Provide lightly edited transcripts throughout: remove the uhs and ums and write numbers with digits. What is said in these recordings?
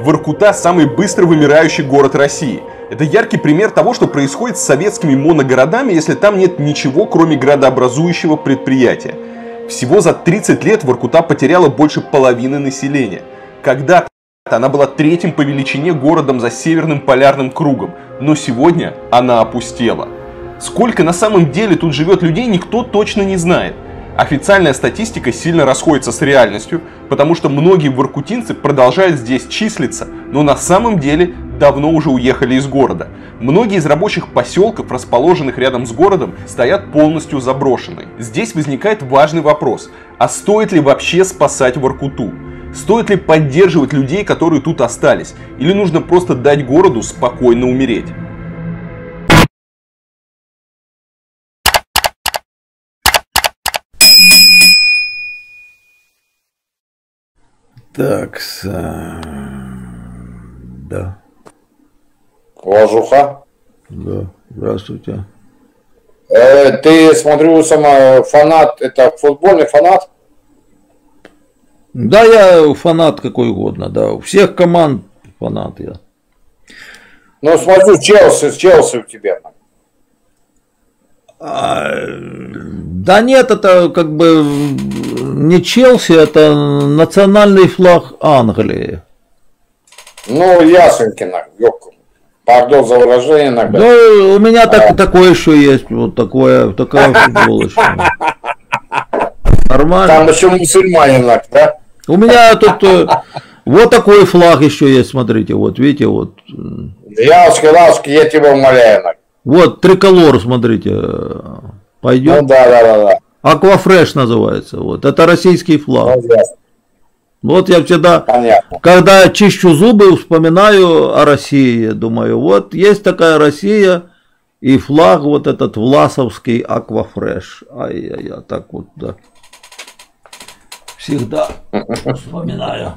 Воркута – самый быстро вымирающий город России. Это яркий пример того, что происходит с советскими моногородами, если там нет ничего, кроме градообразующего предприятия. Всего за 30 лет Воркута потеряла больше половины населения. Когда-то она была третьим по величине городом за Северным полярным кругом, но сегодня она опустела. Сколько на самом деле тут живет людей, никто точно не знает. Официальная статистика сильно расходится с реальностью, потому что многие воркутинцы продолжают здесь числиться, но на самом деле давно уже уехали из города. Многие из рабочих поселков, расположенных рядом с городом, стоят полностью заброшенные. Здесь возникает важный вопрос: а стоит ли вообще спасать Воркуту? Стоит ли поддерживать людей, которые тут остались? Или нужно просто дать городу спокойно умереть? Так, да. Ложуха? Да, здравствуйте. Ты, смотрю, сама фанат, это футбольный фанат? Да, я фанат какой угодно, да. У всех команд фанат я. Ну, смотрю, Челси у тебя. Да нет, это как бы не Челси, это национальный флаг Англии. Ну, ясенькина, ёпку. Пардон за выражение иногда. Да, у меня такое еще есть, вот такая футболочка. Нормально. Там еще мусульманин, да? У меня тут вот такой флаг еще есть, смотрите, вот видите, вот. Ласки, я тебя умоляю. Вот триколор, смотрите, пойдет. Ну да. Аквафреш называется, вот, это российский флаг. Ну, вот я всегда, когда чищу зубы, вспоминаю о России, думаю, вот есть такая Россия и флаг вот этот власовский Аквафреш. Ай-яй-яй, так вот, да. Всегда вспоминаю.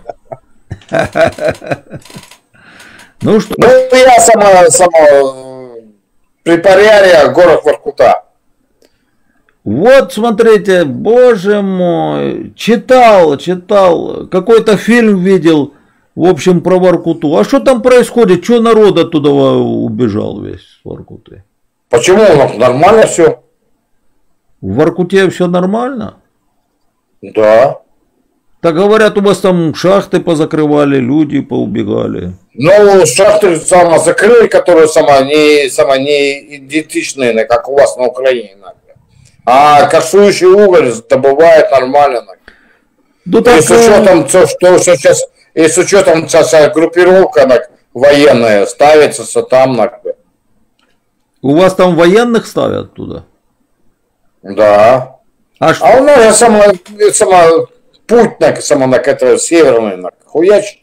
Ну что? Ну я сама Припорярье, город Воркута. Вот смотрите, боже мой, читал, какой-то фильм видел, в общем, про Воркуту. А что там происходит? Что народ оттуда убежал весь с Воркуты? Почему? Нормально все. В Воркуте все нормально? Да. Так говорят, у вас там шахты позакрывали, люди поубегали. Ну, шахты закрыли, которые не идентичные, как у вас на Украине. А кассующий уголь добывает нормально. Ну, и с учетом, что сейчас, и с учетом группировка военная ставится там. У вас там военных ставят туда? Да. А у нас путь это северный хуячит.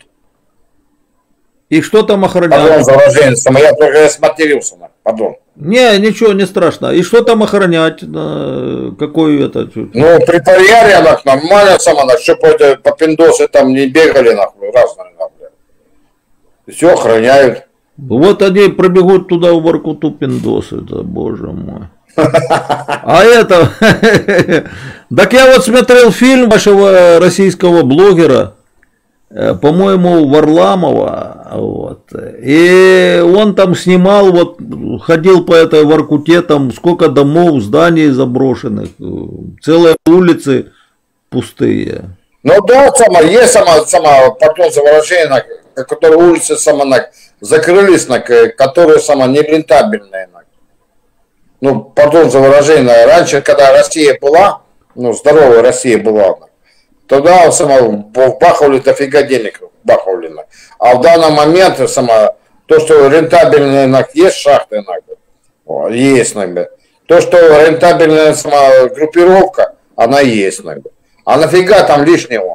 И что там охраняют? Пардон за выражение, я только сматерился, пардон. Не, ничего не страшно. И что там охранять? Какой это? Ну, Припорярье, нормально чтобы по пиндосы там не бегали, разные, все охраняют. Вот они пробегут туда в Воркуту пиндосы, да, боже мой. А это... Так я вот смотрел фильм вашего российского блогера, по-моему, Варламова, вот, и он там снимал, вот, ходил по этой Воркуте, там сколько домов, зданий заброшенных, целые улицы пустые. Ну да, есть потом за выражение, которые улицы закрылись, которые нерентабельные. Ну, пардон за выражение, раньше, когда Россия была, здоровая Россия была, тогда бахали дофига денег, а в данный момент то, что рентабельные есть шахты, есть, то, что рентабельная группировка, она есть, а нафига там лишнего?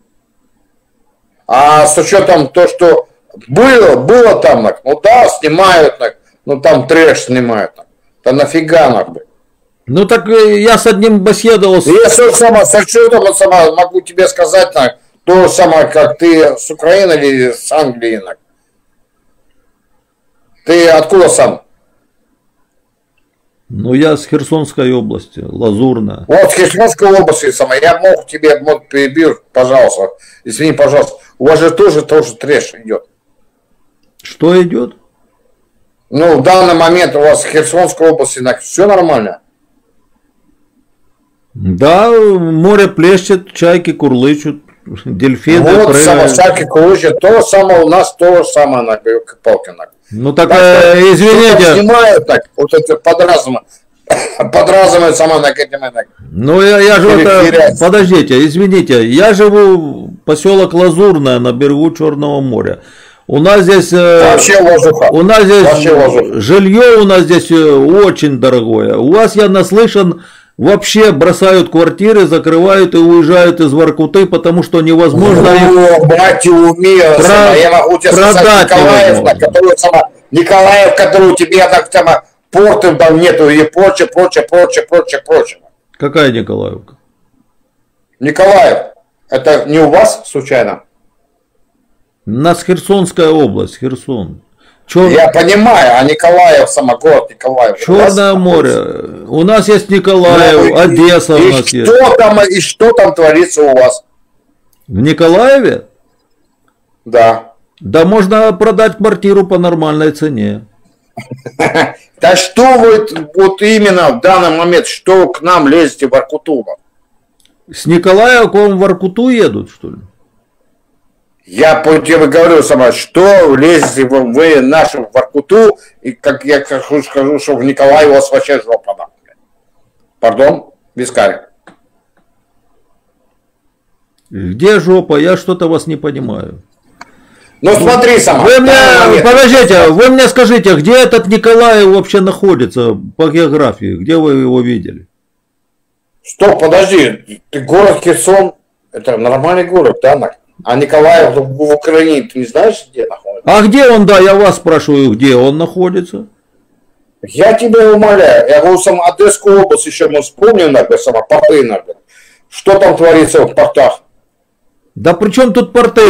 А с учетом то, что было там, ну да, снимают, там трэш снимают, да нафига, Ну так я с одним беседовал. Я могу тебе сказать, то же самое, как ты с Украины или с Англии. Ты откуда сам? Ну я с Херсонской области, Лазурная. Вот с Херсонской области я мог тебе перебил, пожалуйста. Извини, пожалуйста. У вас же тоже трэш идет. Что идет? Ну, в данный момент у вас в Херсонской области все нормально? Да, море плещет, чайки курлычут, дельфины вот, чайки курлычут, то же самое у нас, то же самое на палке. Ну так, извините. Снимают так, вот это подразумывают сама на этим. Ну я же это, подождите, извините, я живу в поселок Лазурное на берегу Черного моря. У нас здесь, у нас здесь жилье у нас здесь очень дорогое. У вас, я наслышан, вообще бросают квартиры, закрывают и уезжают из Воркуты, потому что невозможно их я могу тебе сказать, Николаев, который у тебя так там порты там нету и прочее. Какая Николаевка? Николаев. Это не у вас случайно? У нас Херсонская область, Херсон. Я понимаю, а Николаев, город Николаев. Черное море. У нас есть Николаев, Одесса у нас есть. И что там творится у вас? В Николаеве? Да. Да можно продать квартиру по нормальной цене. Да что вы вот именно в данный момент, что к нам лезете в Воркуту? С Николаева к вам в Воркуту едут, что ли? Я тебе говорю сама, что лезете вы нашим в Воркуту, и как я скажу, что в Николаеве у вас вообще жопа. Пардон, Вискарь. Где жопа? Я что-то вас не понимаю. Ну смотри сама. Вы мне, подождите, вы мне скажите, где этот Николаев вообще находится по географии? Где вы его видели? Стоп, подожди, ты город Херсон, это нормальный город, да? А Николаев в Украине, ты не знаешь, где находится? А где он, да, я вас спрашиваю, где он находится? Я тебя умоляю, я говорю, сама Одесскую область еще мы вспомним, сама порты, что там творится в портах? Да при чем тут порты?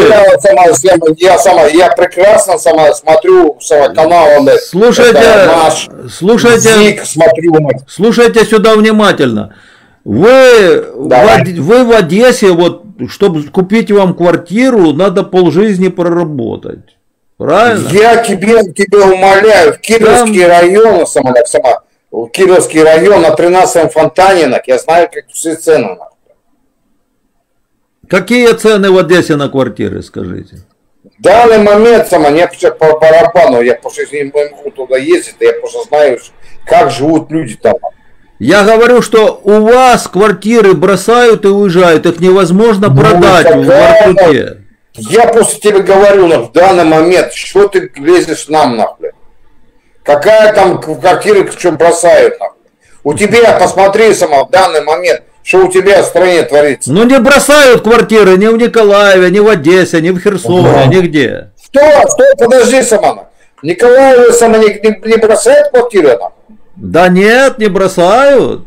Я прекрасно смотрю канал. Слушайте сюда внимательно. Вы в Одессе, вот, чтобы купить вам квартиру, надо полжизни проработать. Правильно? Я тебе умоляю, в Кировский район, Кировский район на 13-м фонтане, я знаю, как все цены. Какие цены в Одессе на квартиры, скажите? В данный момент, мне по барабану, я просто не могу туда ездить, я просто знаю, как живут люди там. Я говорю, что у вас квартиры бросают и уезжают, их невозможно продать в Воркуте. Я просто тебе говорю, в данный момент, что ты лезешь нам, нахуй? Какая там квартира, что бросают, нахуй? У тебя, посмотри, в данный момент, что у тебя в стране творится. Ну не бросают квартиры ни в Николаеве, ни в Одессе, ни в Херсоне, нигде. Что? Подожди, сама. Николаеве не бросает квартиры, нахуй? Да нет, не бросают.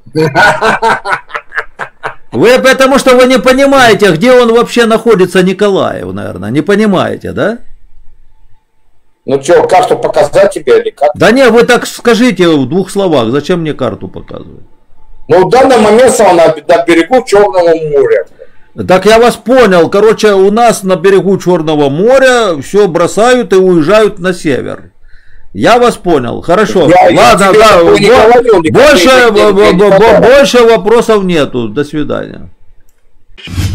Вы потому что вы не понимаете, где он вообще находится, Николаев, наверное. Не понимаете, да? Ну что, карту показать тебе или как? Да не, вы так скажите в двух словах, зачем мне карту показывать? Ну в данный момент на берегу Черного моря. Так я вас понял, короче, у нас на берегу Черного моря все бросают и уезжают на север. Я вас понял, хорошо. Ладно, да, больше вопросов нету. До свидания.